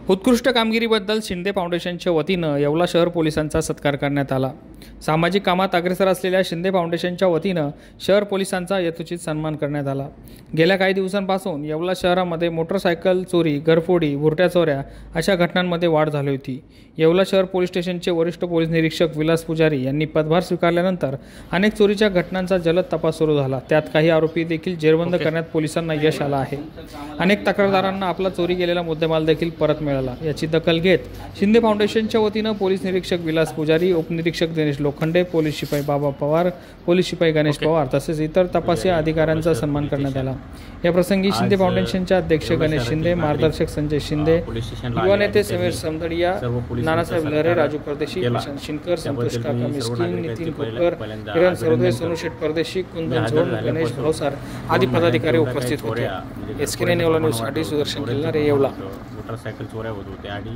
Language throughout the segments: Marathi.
उत्कृष्ट कामगिरीबद्दल शिंदे फाउंडेशनच्या वतीनं येवला शहर पोलिसांचा सत्कार करण्यात आला। सामाजिक कामात अग्रेसर असलेल्या शिंदे फाउंडेशनच्या वतीनं शहर पोलिसांचा यथोचित सन्मान करण्यात आला। गेल्या काही दिवसांपासून येवला शहरामध्ये मोटरसायकल चोरी, घरफोडी, भुरट्या चोऱ्या अशा घटनांमध्ये वाढ झाली होती। येवला शहर पोलीस स्टेशनचे वरिष्ठ पोलीस निरीक्षक विलास पुजारी यांनी पदभार स्वीकारल्यानंतर अनेक चोरीच्या घटनांचा जलद तपास सुरू झाला। त्यात काही आरोपी देखील जेरबंद करण्यात पोलिसांना यश आलं आहे। अनेक तक्रारदारांना आपला चोरी गेलेला मुद्देमाल देखील परत मिळाला। याची दखल घेत शिंदे फाउंडेशनच्या वतीनं पोलीस निरीक्षक विलास पुजारी, उपनिरीक्षक दिनेश लोखंडे, पोलीस शिपाई बाबा पवार, पोलीस शिपाई गणेश पवार तसेच इतर तपासी अधिकाऱ्यांचा सन्मान करण्यात आला। या प्रसंगी शिंदे फाउंडेशनचे अध्यक्ष गणेश शिंदे, मार्गदर्शक संजय शिंदे, युवा नेते समीर समदडिया, नानासाहेब लहरे, राजू परदेशी, प्रशांत शिनकर, संतोष काका मिस्किन, नितीन कोकर, किरण सरोदे, सोनू शेठ परदेशी, कुंदन झोड, गणेश भावसार आदी पदाधिकारी उपस्थित होते। एसके येवला न्यूज साठी सुदर्शन किल्लारे, येवला। मोटरसायकल चोऱ्या होत होत्या आणि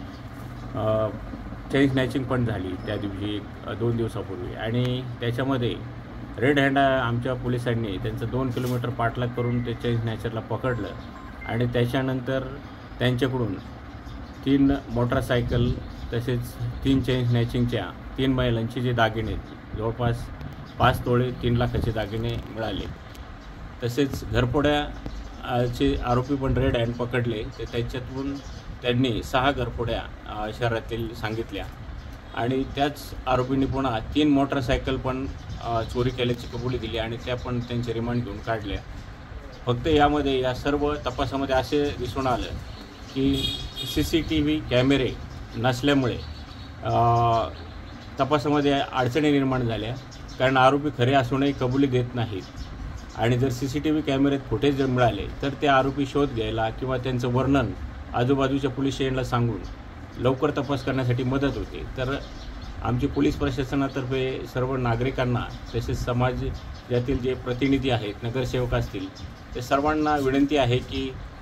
चेन स्नॅचिंग पण झाली त्या दिवशी 2 दिवसापूर्वी आणि त्याच्यामध्ये रेड हँड आमच्या पोलिसांनी त्यांचं 2 किलोमीटर पाठलाग करून ते चेन स्नॅचरला पकडलं आणि त्याच्यानंतर त्यांच्याकडून 3 मोटरसायकल तसेच 3 चेन स्नॅचिंगच्या 3 महिलांचे जे दागिने जवळपास 5 तोळे 3 लाखाचे दागिने मिळाले। तसेच घरफोड्याचे आरोपी पण रेड हँड पकडले। ते त्याच्यातून त्यांनी 6 घरफोड्या शहरातील सांगितल्या आणि त्याच आरोपींनी पुन्हा 3 मोटरसायकल पण चोरी केल्याची कबुली दिली आणि त्या पण त्यांचे रिमांड घेऊन काढल्या। फक्त यामध्ये या सर्व तपासामध्ये असे दिसून आलं की CCTV कॅमेरे नसल्यामुळे तपासामध्ये अडचणी निर्माण झाल्या, कारण आरोपी खरे असूनही कबुली देत नाहीत आणि जर CCTV कॅमेऱ्यात फुटेज जर मिळाले तर ते आरोपी शोध घ्यायला किंवा त्यांचं वर्णन आजूबाजूच्या पोलीस स्टेशनला सांगून लवकर तपास करण्यासाठी मदत होते। तर आमची पोलीस प्रशासनातर्फे सर्व नागरिकांना तसेच समाज यातील जे प्रतिनिधी आहेत, नगरसेवक असतील, ते सर्वांना विनंती आहे की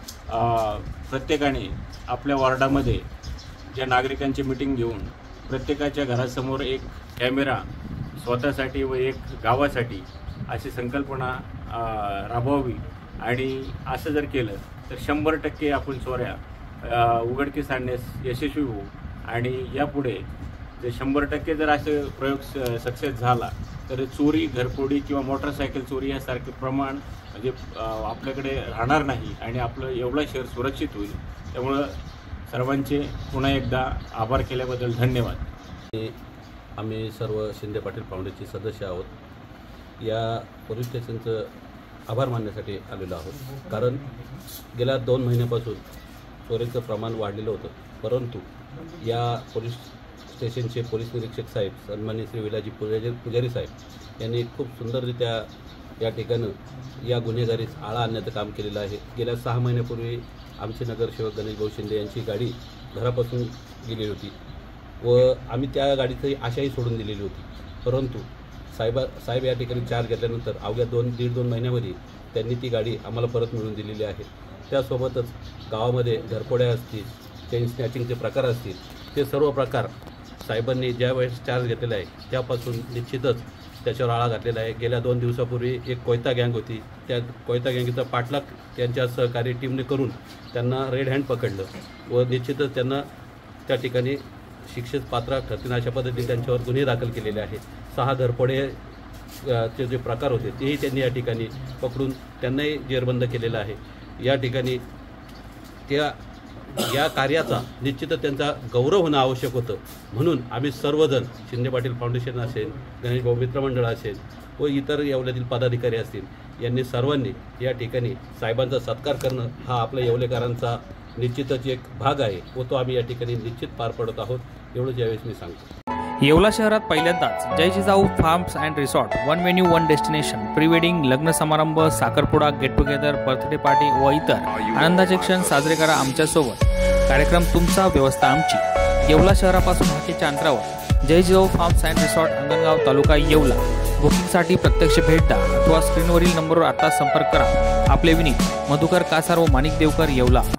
प्रत्येकाने आपल्या वॉर्डामध्ये ज्या नागरिकांची मीटिंग घेऊन प्रत्येकाच्या घरासमोर एक कॅमेरा स्वतःसाठी व एक गावासाठी अशी संकल्पना राबवावी आणि असं जर केलं तर 100% आपण चोऱ्या उघडकीस आणण्यास यशस्वी होऊ आणि यापुढे जर 100% जर असे प्रयोग सक्सेस झाला तर चोरी, घरफोडी किंवा मोटरसायकल चोरी यासारखे प्रमाण म्हणजे आपल्याकडे राहणार नाही आणि आपलं येवला शहर सुरक्षित होईल। त्यामुळं सर्वांचे पुन्हा एकदा आभार केल्याबद्दल धन्यवाद। आम्ही सर्व शिंदे पाटील फाउंडेशनचे सदस्य आहोत। या पोलीस स्टेशनचं आभार मानण्यासाठी आलेलो आहोत, कारण गेल्या 2 महिन्यापासून चोरीचं प्रमाण वाढलेलं होतं, परंतु या पोलीस स्टेशनचे पोलीस निरीक्षक साहेब सन्माननीय श्री विलाजी पुजारी साहेब यांनी खूप सुंदररित्या या ठिकाणी या गुन्हेगारीस आळा आणण्याचं काम केलेलं आहे। गेल्या 6 महिन्यापूर्वी आमचे नगरसेवक गणेश भाऊ शिंदे यांची गाडी घरापासून गेली होती व आम्ही त्या गाडीची आशाही सोडून दिलेली होती, परंतु साहेब या ठिकाणी चार्ज घेतल्यानंतर अवघ्या 1.5-2 महिन्यामध्ये त्यांनी ती गाडी आम्हाला परत मिळवून दिलेली आहे। त्यासोबतच गावामध्ये घरफोड्या असतील, चेन स्नॅचिंगचे प्रकार असतील, ते सर्व प्रकार साहेबांनी ज्या वेळेस चार्ज घेतलेला आहे त्यापासून निश्चितच त्याच्यावर आळा घातलेला आहे। गेल्या 2 दिवसापूर्वी एक कोयता गँग होती, त्या कोयता गँगचा पाठलाग त्यांच्या सहकारी टीमने करून त्यांना रेड हँड पकडलं व निश्चितच त्यांना त्या ठिकाणी शिक्षेस पात्र ठरतील अशा पद्धतीने त्यांच्यावर गुन्हे दाखल केलेले आहेत। 6 घरफोडे चे जे प्रकार होते तेही त्यांनी या ठिकाणी पकडून त्यांनाही जेरबंद केलेलं आहे। या ठिकाणी या कार्याचा निश्चितच त्यांचा गौरव होणं आवश्यक होतं, म्हणून आम्ही सर्वजण शिंदे पाटील फाउंडेशन असेल, गणेश भाऊ मित्रमंडळ असेल व इतर येवल्यातील पदाधिकारी असतील यांनी सर्वांनी या ठिकाणी साहेबांचा सत्कार करणं हा आपल्या येवलेकरांचा निश्चितच एक भाग आहे व तो आम्ही या ठिकाणी निश्चित पार पडत आहोत, एवढंच यावेळेस मी सांगतो। येवला शहरात पहिल्यांदाच Jai Jijau farms and resort, 1 venue 1 destination, pre wedding, लग्न समारंभ, साखरपुडा, गेट टुगेदर, बर्थडे पार्टी व इतर आनंदाचे क्षण साजरे करा आमच्यासोबत। कार्यक्रम तुमचा, व्यवस्था आमची। येवला शहरापासून हाकेच्या अंतरावर Jai Jijau farms and resort, Angangaon, taluka Yeola. बुकिंगसाठी प्रत्यक्ष भेट द्या अथवा स्क्रीनवरील नंबरवर आता संपर्क करा। आपले विनीत, मधुकर कासार व माणिक देवकर, येवला।